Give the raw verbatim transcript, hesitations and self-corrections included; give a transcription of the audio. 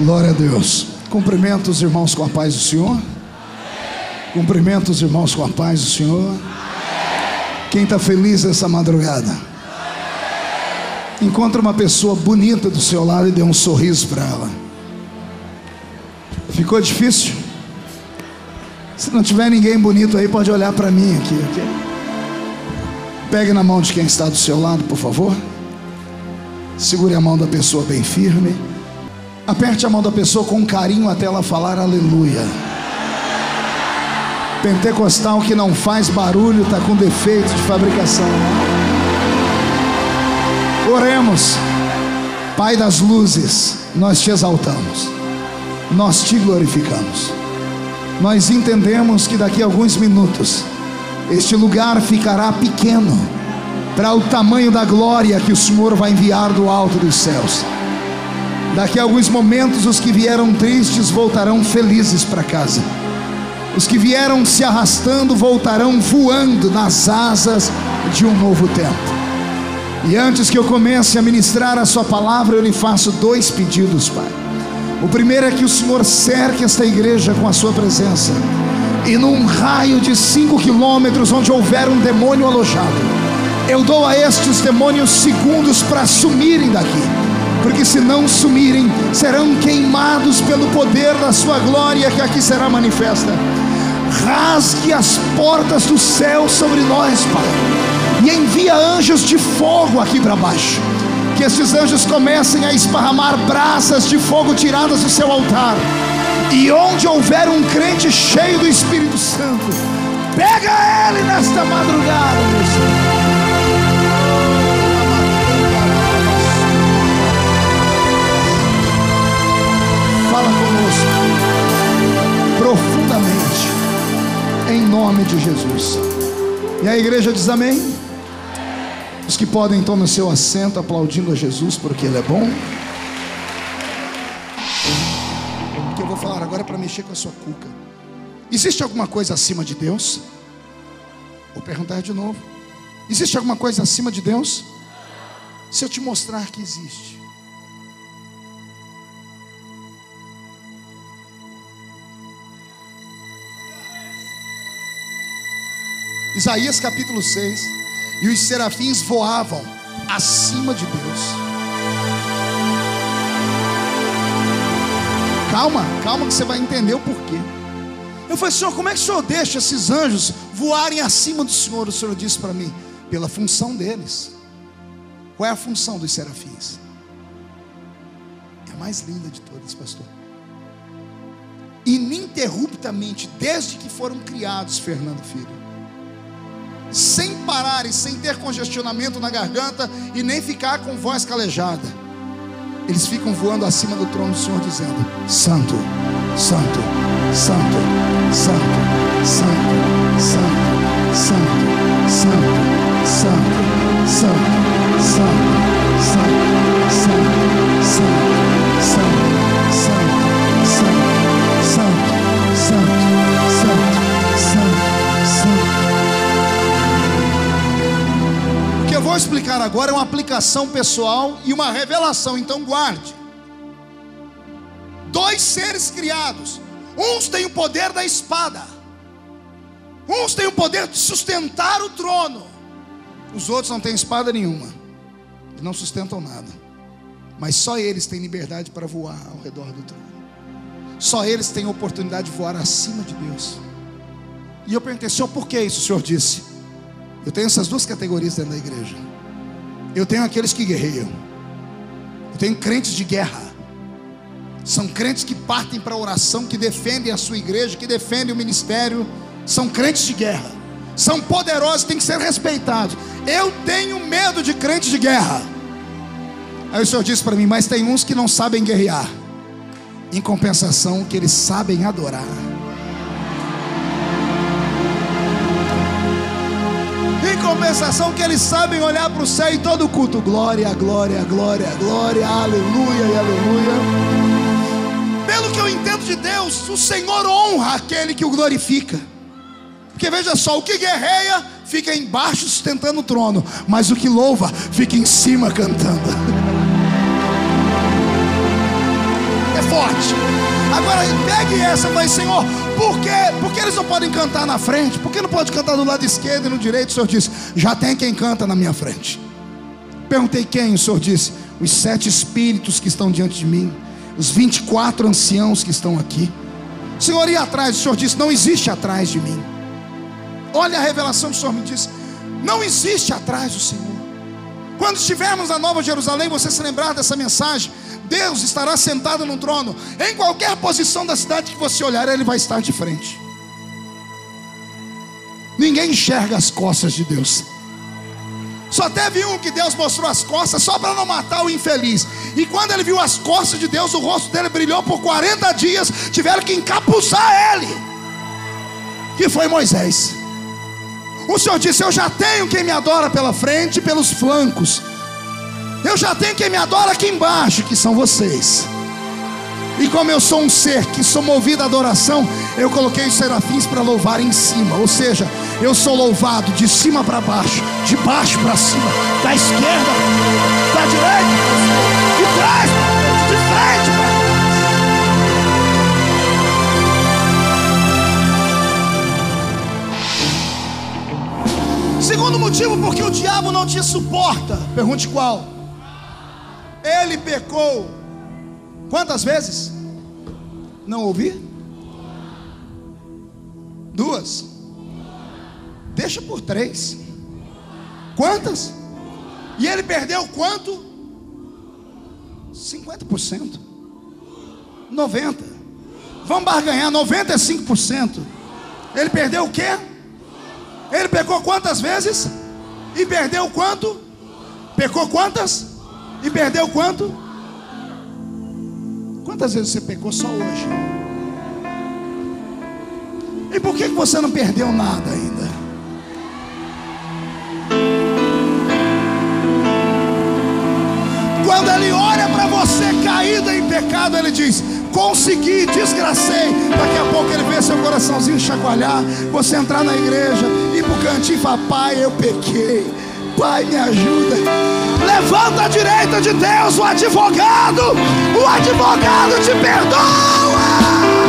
Glória a Deus. Cumprimento os irmãos com a paz do Senhor. Amém. Cumprimento os irmãos com a paz do Senhor. Amém. Quem está feliz essa madrugada? Amém. Encontre uma pessoa bonita do seu lado e dê um sorriso para ela. Ficou difícil? Se não tiver ninguém bonito aí, pode olhar para mim aqui, ok? Pegue na mão de quem está do seu lado, por favor. Segure a mão da pessoa bem firme. Aperte a mão da pessoa com carinho até ela falar aleluia. Pentecostal que não faz barulho está com defeito de fabricação. Oremos. Pai das luzes, nós te exaltamos, nós te glorificamos. Nós entendemos que daqui a alguns minutos este lugar ficará pequeno para o tamanho da glória que o Senhor vai enviar do alto dos céus. Daqui a alguns momentos os que vieram tristes voltarão felizes para casa. Os que vieram se arrastando voltarão voando nas asas de um novo tempo. E antes que eu comece a ministrar a sua palavra, eu lhe faço dois pedidos, Pai. O primeiro é que o Senhor cerque esta igreja com a sua presença, e num raio de cinco quilômetros onde houver um demônio alojado, eu dou a estes demônios segundos para sumirem daqui, porque se não sumirem, serão queimados pelo poder da sua glória que aqui será manifesta. Rasgue as portas do céu sobre nós, Pai, e envia anjos de fogo aqui para baixo. Que esses anjos comecem a esparramar brasas de fogo tiradas do seu altar. E onde houver um crente cheio do Espírito Santo, pega ele nesta madrugada, meu Senhor. Fala conosco profundamente, em nome de Jesus. E a igreja diz amém. Os que podem, tomem o seu assento, aplaudindo a Jesus porque Ele é bom. O que eu vou falar agora é para mexer com a sua cuca. Existe alguma coisa acima de Deus? Vou perguntar de novo. Existe alguma coisa acima de Deus? Se eu te mostrar que existe. Isaías capítulo seis. E os serafins voavam acima de Deus. Calma, calma que você vai entender o porquê. Eu falei, Senhor, como é que o Senhor deixa esses anjos voarem acima do Senhor? O Senhor disse para mim, pela função deles. Qual é a função dos serafins? É a mais linda de todas, pastor. Ininterruptamente, desde que foram criados, Fernando Filho, sem parar e sem ter congestionamento na garganta e nem ficar com voz calejada, eles ficam voando acima do trono do Senhor, dizendo: Santo, Santo, Santo, Santo, Santo, Santo, Santo, Santo, Santo, Santo, Santo, Santo, Santo, Santo, Santo, Santo, Santo, Santo, Santo, Santo. O que eu vou explicar agora é uma aplicação pessoal e uma revelação, então guarde. Dois seres criados, uns têm o poder da espada, uns têm o poder de sustentar o trono, os outros não têm espada nenhuma e não sustentam nada, mas só eles têm liberdade para voar ao redor do trono. Só eles têm a oportunidade de voar acima de Deus. E eu perguntei, Senhor, por que isso? O Senhor disse: eu tenho essas duas categorias dentro da igreja. Eu tenho aqueles que guerreiam, eu tenho crentes de guerra. São crentes que partem para a oração, que defendem a sua igreja, que defendem o ministério. São crentes de guerra, são poderosos, têm que ser respeitados. Eu tenho medo de crentes de guerra. Aí o Senhor disse para mim, mas tem uns que não sabem guerrear, em compensação que eles sabem adorar. Em compensação que eles sabem olhar para o céu em todo o culto: glória, glória, glória, glória, aleluia e aleluia. Pelo que eu entendo de Deus, o Senhor honra aquele que o glorifica. Porque veja só, o que guerreia fica embaixo sustentando o trono, mas o que louva fica em cima cantando. É forte. Agora pegue essa e fale: Senhor, por quê? Por que eles não podem cantar na frente? Por que não pode cantar do lado esquerdo e no direito? O Senhor disse: já tem quem canta na minha frente. Perguntei quem? O Senhor disse: os sete espíritos que estão diante de mim, os vinte e quatro anciãos que estão aqui. Senhor, e atrás? O Senhor disse: não existe atrás de mim. Olha a revelação que o Senhor me disse: não existe atrás do Senhor. Quando estivermos na Nova Jerusalém, você se lembrar dessa mensagem, Deus estará sentado no trono. Em qualquer posição da cidade que você olhar, Ele vai estar de frente. Ninguém enxerga as costas de Deus. Só teve um que Deus mostrou as costas só para não matar o infeliz. E quando ele viu as costas de Deus, o rosto dele brilhou por quarenta dias. Tiveram que encapuçar ele, que foi Moisés. O Senhor disse: eu já tenho quem me adora pela frente e pelos flancos. Eu já tenho quem me adora aqui embaixo, que são vocês. E como eu sou um ser que sou movido à adoração, eu coloquei os serafins para louvar em cima. Ou seja, eu sou louvado de cima para baixo, de baixo para cima, da esquerda, da direita, de trás, de frente para... Segundo motivo, porque o diabo não te suporta. Pergunte qual? Ele pecou quantas vezes? Não ouvi? Duas. Deixa por três. Quantas? E ele perdeu quanto? cinquenta por cento. noventa por cento. Vamos barganhar, noventa e cinco por cento. Ele perdeu o quê? Ele pecou quantas vezes? E perdeu quanto? Pecou quantas? E perdeu quanto? Quantas vezes você pecou só hoje? E por que você não perdeu nada ainda? Quando ele olha para você caído em pecado, ele diz: consegui, desgracei. Daqui a pouco ele vê seu coraçãozinho chacoalhar, você entrar na igreja, ir pro cantinho e falar: pai, eu pequei, pai, me ajuda. Levanta à direita de Deus o advogado. O advogado te perdoa.